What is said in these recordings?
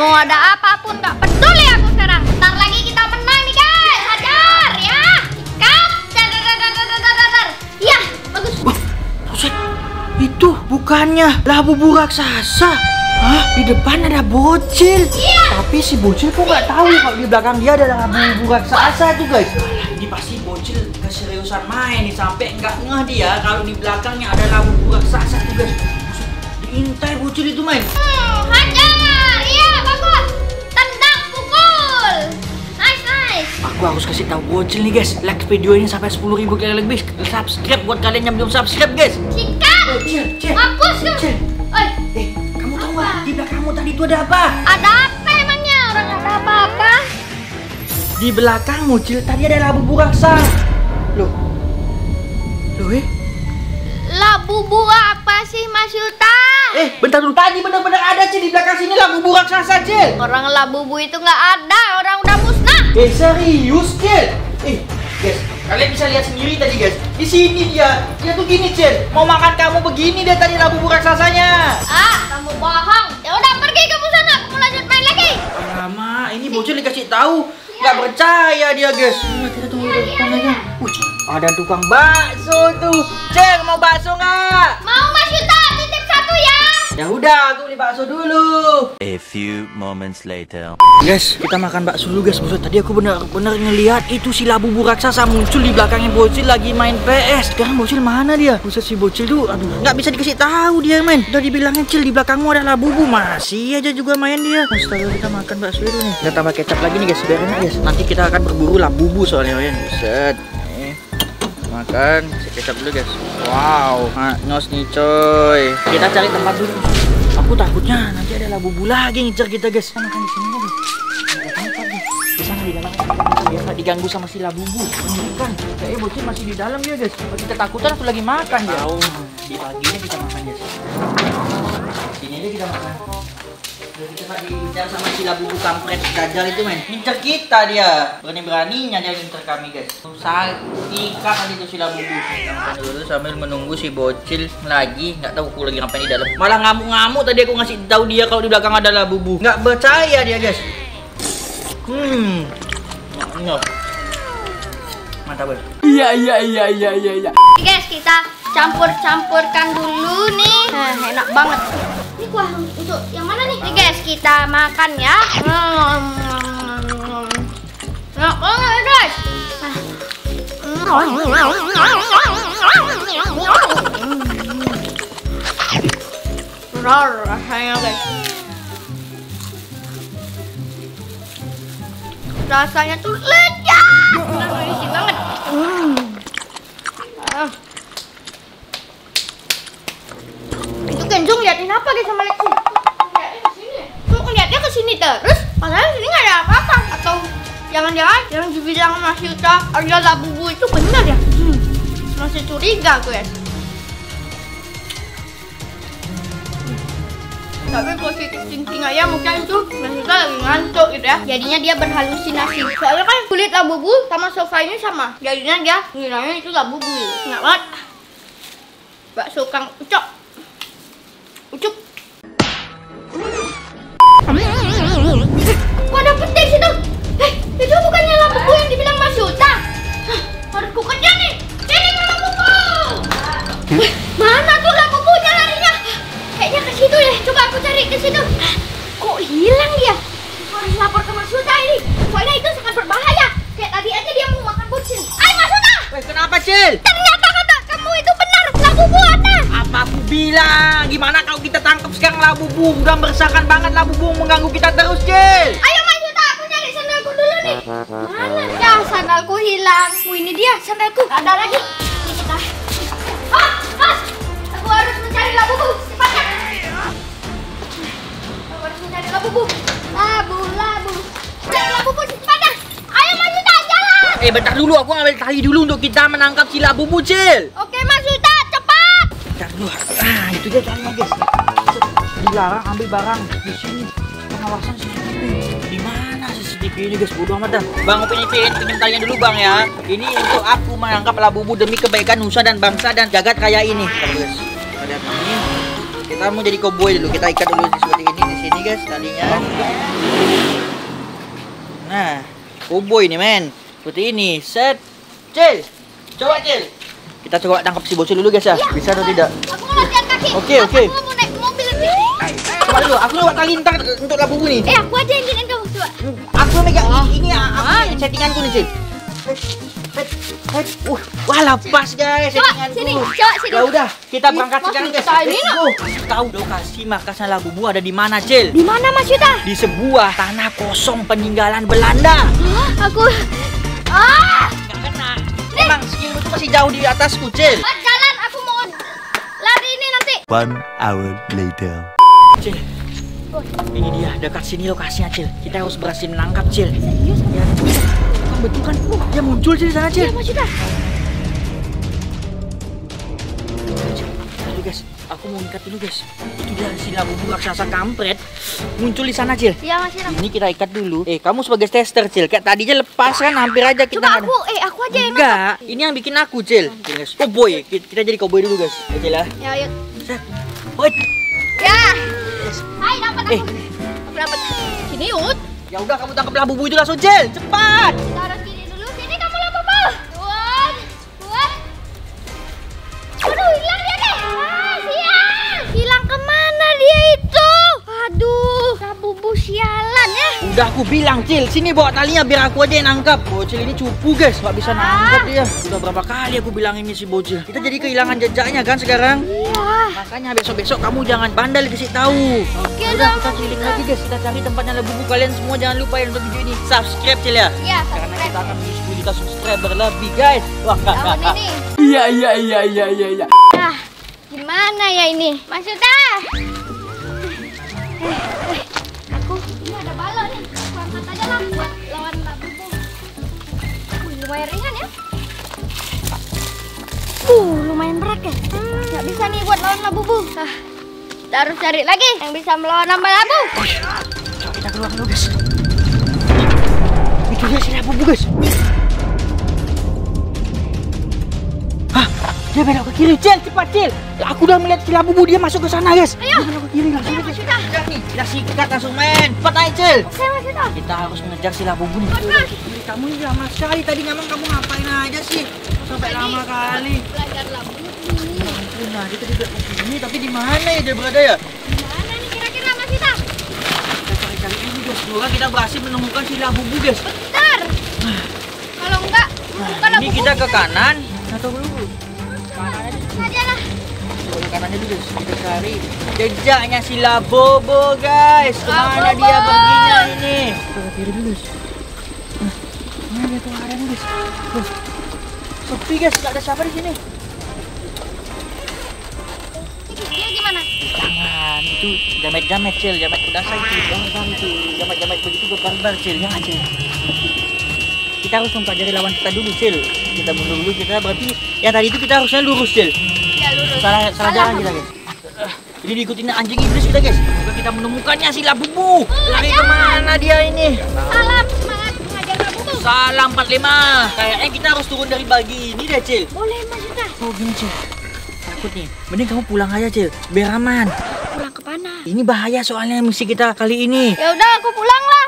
Mau ada apapun nggak peduli aku sekarang. Ntar lagi kita menang nih guys. Hajar ya. Dar. Ya, bagus. Wah, Buset, itu bukannya labu raksasa. Hah? Di depan ada bocil. Iya. Tapi si bocil kok nggak tahu kalau di belakang dia ada labu raksasa tuh guys. Ini pasti bocil keseriusan main nih sampai nggak ngeh dia kalau di belakangnya ada labu raksasa tuh guys. Buset, diintai bocil itu main. Hajar. Iya, bagus. Tendang, pukul. Nice. Aku harus kasih tahu bocil nih guys. Like video ini sampai 10.000 kali lebih. Subscribe buat kalian yang belum subscribe guys. Sikat. Cil. Hapus tuh. Cil. Oi. Kamu tahu nggak di belakangmu tadi itu ada apa? Ada apa emangnya? Orang nggak ada apa-apa. Di belakangmu Cil tadi ada labu raksasa. Loh, Labu apa sih Mas Yuta? bentar dulu. Tadi benar-benar ada Cil di belakang sini labu raksasa Cil. Orang labu itu nggak ada. Orang udah musnah. Serius Cil? Guys, kalian bisa lihat sendiri tadi guys. Di sini dia tuh gini Cil. Mau makan kamu begini deh tadi labu raksasanya. Kamu bohong. Ya udah pergi kamu sana. Kamu lanjut main lagi. Lama, ini bocil dikasih tahu. Nggak percaya dia guys. Kita tunggu di depan aja. Ada tukang bakso tuh. Cil, mau bakso nggak? Mau Mas Yuta titip satu ya. Ya udah, aku beli bakso dulu. A few moments later. Guys, kita makan bakso dulu guys. Buset, tadi aku benar-benar ngelihat itu si labu raksasa muncul di belakangnya bocil lagi main PS. Sekarang bocil mana dia? Buset, si bocil tuh, aduh, nggak bisa dikasih tahu dia main. Udah dibilangnya Cil di belakangmu ada labu, masih aja juga main dia. Astaga, kita makan bakso dulu nih. Kita tambah kecap lagi nih guys, biar enak guys. Nanti kita akan berburu labu soalnya main. Buset. Makan, kecap dulu guys. Wow, nos nih coy. Kita cari tempat dulu. Aku takutnya nanti ada labu lagi ngincer kita guys. Kita makan di sini dulu. Di sana di dalam. Biar nggak diganggu sama si labu. Kan, kayaknya bocil masih di dalam dia guys. Masih ketakutan atau lagi makan ya. Di paginya kita makan guys. Sini aja kita makan. Kita nggak diincar sama si labu kampret dajal itu main. Ngincer kita dia. Berani-beraninya dia ngincer kami guys. Ikat nanti tuh si labu. Makan dulu sambil menunggu si bocil lagi. Nggak tahu aku lagi ngapain di dalam. Malah ngamuk-ngamuk tadi aku ngasih tahu dia kalau di belakang ada labu. Nggak percaya dia guys. Mantap guys. Iya. Guys, kita campurkan dulu nih. Enak banget. Ini kuah untuk yang mana nih? Nih guys, kita makan ya. Enak banget guys. Rasanya guys. Rasanya tuh lezat. Berisi banget. Itu Kenzo ngeliatin apa guys sama Lexi? Ngeliatnya kesini. Kok ngeliatnya kesini terus? Padahal sini nggak ada apa-apa. Atau jangan-jangan yang dibilang Mas Yuta ada labu itu benar ya? Masih curiga guys. Tapi positif thinking aja mungkin itu Mas Yuta lagi ngantuk gitu ya. Jadinya dia berhalusinasi. Soalnya kan kulit labu sama sofa ini sama. Jadinya dia ngiranya itu labu. Enak banget. Bakso Kang Ucok. Kok ada petir situ? Itu bukannya labu yang dibilang Mas Yuta? Harus ku kejar nih. Sini labu. Mana tuh labunya larinya? Kayaknya ke situ deh. Coba aku cari ke situ. Kok hilang dia? Harus lapor ke Mas Yuta ini. Soalnya itu sangat berbahaya. Kayak tadi aja dia mau makan bocil. Ayo Mas Yuta. Kenapa Cil? Ternyata kata kamu itu benar. Labu ada. Apa aku bilang? Gimana kalau kita tangkap sekarang labu? Udah meresahkan banget labu mengganggu kita terus Cil. Ayo Mas Yuta, aku nyari sandalku dulu nih. Mana ya sandalku hilang. Ini dia sandalku. Gak ada lagi. Ini kita. Mas, aku harus mencari labu cepatnya. Aku harus mencari labu. Cari labu cepatnya. Ayo Mas Yuta jalan. Bentar dulu, aku ngambil tali dulu untuk kita menangkap si labu Cil. Oke Mas Yuta, cepat. Bentar dulu. Itu dia talinya guys. Dilarang ambil barang di sini. Pengawasan CCTV. Di mana CCTV ini guys? Bodoh amat dah. Bang, pinjam talinya dulu bang ya. Ini untuk aku menangkap labu demi kebaikan nusa dan bangsa dan jagat raya ini. Bentar, guys. Kita lihat ini. Kita mau jadi cowboy dulu. Kita ikat dulu seperti ini di sini guys talinya. Nah, cowboy nih men. Seperti ini. Set. Cil. Coba Cil. Kita coba tangkap si bocil dulu guys ya. Bisa atau tidak? Aku mau latihan kaki. Oke. Aku mau naik mobil nanti. Coba dulu. Aku coba tali ntar untuk labubu nih. Aku aja yang giniin kamu coba. Aku megang ini apa settinganku nih Cil. Wah lepas guys Coba settinganku. sini, coba sini. Ya udah, kita berangkat Mas sekarang guys. Yuta, ini Let's go. Tahu lokasi markasnya Labubu ada di mana, Cil? Di mana Mas Yuta? Di sebuah tanah kosong peninggalan Belanda. Aku Nggak kena. Emang skillmu tuh masih jauh di atasku, Cil. jalan, aku mau lari ini nanti. 1 hour later. Cil. Ini dia dekat sini lokasinya, Cil. Kita harus berhasil menangkap, Cil. Serius? Ya, betul kan? Dia muncul Cil di sana, Cil. Iya Mas Yuta. Aduh guys, aku mau ikat dulu guys. Itu dia si Labubu raksasa kampret muncul di sana, Cil. Iya Mas Yuta. Ini kita ikat dulu. Kamu sebagai tester, Cil. Kayak tadinya lepas kan, hampir aja kita. Coba nggak ada. aku aja yang Enggak, ini yang bikin aku, Cil. Cil, guys. Cowboy. Kita jadi cowboy dulu, guys. Ya, Cil ya. Ya, yuk. Set. Wait. Ya. Hai, dapat aku. Aku dapat. Sini, Yud. Ya udah, kamu tangkap Labubu itu langsung, Cil. Cepat. Taruh gini dulu. Sini kamu Labubu. Tuan. Aduh, hilang dia deh. Sial. Hilang kemana dia itu? Aduh, Labubu sialan ya. Udah aku bilang, Cil. Sini bawa talinya biar aku aja yang nangkap. Bocil ini cupu, guys. Nggak bisa nangkap dia. Udah berapa kali aku bilang ini si Bocil. Kita jadi kehilangan jejaknya kan sekarang. Iya. Makanya besok-besok kamu jangan bandel kasih tahu. Oke, Udah, dong. kita keliling lagi guys. Kita cari tempatnya Labubu. Kalian semua jangan lupa ya untuk video ini subscribe, Cil ya. Iya, Karena subscribe. kita akan menuju 10 juta subscriber lebih, guys. Wah, Tahun ini. Iya. Nah, gimana ya ini? Mas Yuta. Aku ini ada balon nih. Aku angkat aja lah buat lawan Labubu. Wih, lumayan ringan ya. Lumayan berat ya. Nggak bisa nih buat lawan Labubu. Kita harus cari lagi yang bisa melawan sama Labu. Coba kita keluar dulu, guys. Itu dia si Labubu, guys. Hah? Dia belok ke kiri, Cil. Cepat, Cil. Aku udah melihat si Labubu. Dia masuk ke sana, guys. Ayo. Dia belok ke kiri langsung. Ayo, Mas Yuta. Udah nih, kita sikat langsung, men. Cepat naik, Cil. Oke, Mas Yuta. Kita harus mengejar si Labubu nih. Cepat. Kamu ini lama sekali tadi ngomong kamu ngapain aja sih? Sampai lama kali. Belajar Labubu. Nah, kita juga di sini, tapi di mana ya dia berada ya? Mana nih kira-kira Mas Yuta? Kita cari-cari ini, guys. Semoga kita berhasil menemukan si Labubu, guys. Bentar. Kalau enggak, bukan Ini kita ke kanan atau dulu? saja lah. Coba ke kanannya dulu, guys. Kita cari jejaknya si Labubu, guys. Kemana Labubu. dia perginya ini? Kita ke kiri dulu, guys. Mana dia tuh ada nih, guys? Tuh. Sepi, guys. Gak ada siapa di sini. Dia gimana? Jangan, itu jamet-jamet, Cil. Jamet kudasai itu. Jangan itu. Jamet-jamet begitu barbar, Cil. Jangan, Cil. Kita harus mempelajari lawan kita dulu, Cil. Kita mundur dulu, kita berarti yang tadi itu kita harusnya lurus, Cil. Ya lurus. Salah jalan kita, guys. Ini diikutin anjing iblis kita, guys. Semoga kita menemukannya si Labubu. Lari kemana dia ini? Salam semangat mengajar Labubu. Salam 45. Kayaknya kita harus turun dari bagi ini deh, Cil. Boleh Mas Yuta. Oh, gini, Cil. Takut nih. Mending kamu pulang aja, Cil. Biar aman. Pulang ke mana? Ini bahaya soalnya misi kita kali ini. Ya udah aku pulang lah.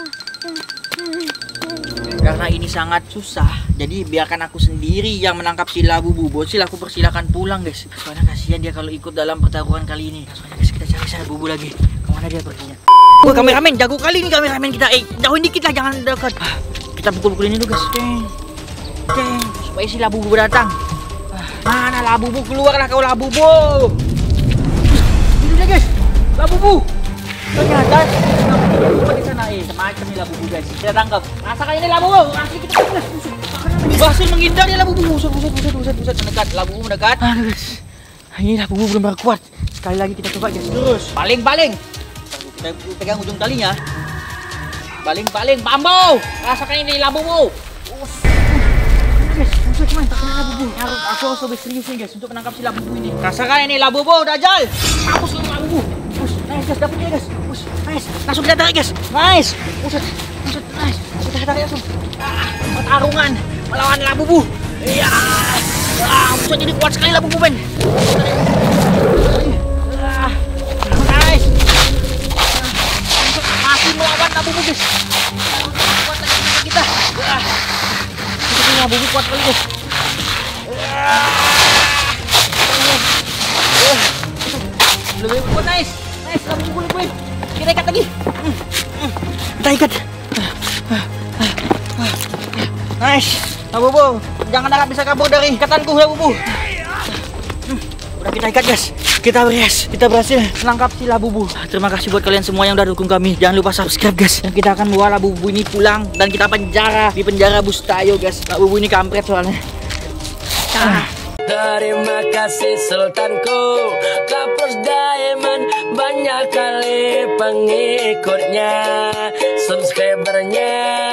Karena ini sangat susah, jadi biarkan aku sendiri yang menangkap si Labubu. Bocil, aku persilakan pulang, guys. Soalnya kasihan dia kalau ikut dalam pertaruhan kali ini. Soalnya guys, kita cari si Labubu lagi. Kemana dia perginya? Wah, kameramen, jago kali nih kameramen kita. Jauhin dikit lah, jangan dekat. Kita pukul-pukulin dulu, guys. Deng, supaya si Labubu datang. Mana Labubu? Keluarlah kau, Labubu. Ini dia, guys. Labubu. Ternyata Labubu di sana. Semacam ini Labubu, guys. Kita tangkap. Rasakan ini Labubu. Asli kita tangkap. Berhasil menghindar dia Labubu. Buset. Mendekat. Labubu mendekat. Aduh, guys. Ini Labubu belum kuat. Sekali lagi kita coba, guys. Terus. Paling. Kita pegang ujung talinya. Paling. Bambu. Rasakan ini Labubu. Guys, buset man, tak kena Labubu. Aku harus lebih serius nih, guys, untuk menangkap si Labubu ini. Rasakan ini Labubu, Dajjal. Mampus lu Labubu. Nice, guys, dapet dia, guys. Nice. Langsung kita tarik, guys. Nice. Buset. Nice. Kita tarik langsung. Pertarungan melawan Labubu. Iya. Buset, ini kuat sekali Labubu, men. Labubu guys. Kuat lagi tenaga kita. Kita punya Labubu kuat kali guys. Lebih kuat, nice. Labubu kulit. Kita ikat lagi. Kita ikat. Nice. Labubu, jangan harap bisa kabur dari ikatanku, Labubu. Udah kita ikat guys. Kita berhasil menangkap si Labubu. Terima kasih buat kalian semua yang udah dukung kami. Jangan lupa subscribe guys. Dan kita akan bawa Labubu ini pulang dan kita penjara di penjara Bustayo guys. Labubu ini kampret soalnya. Terima kasih Sultanku, Kapus Diamond banyak kali pengikutnya, subscribernya.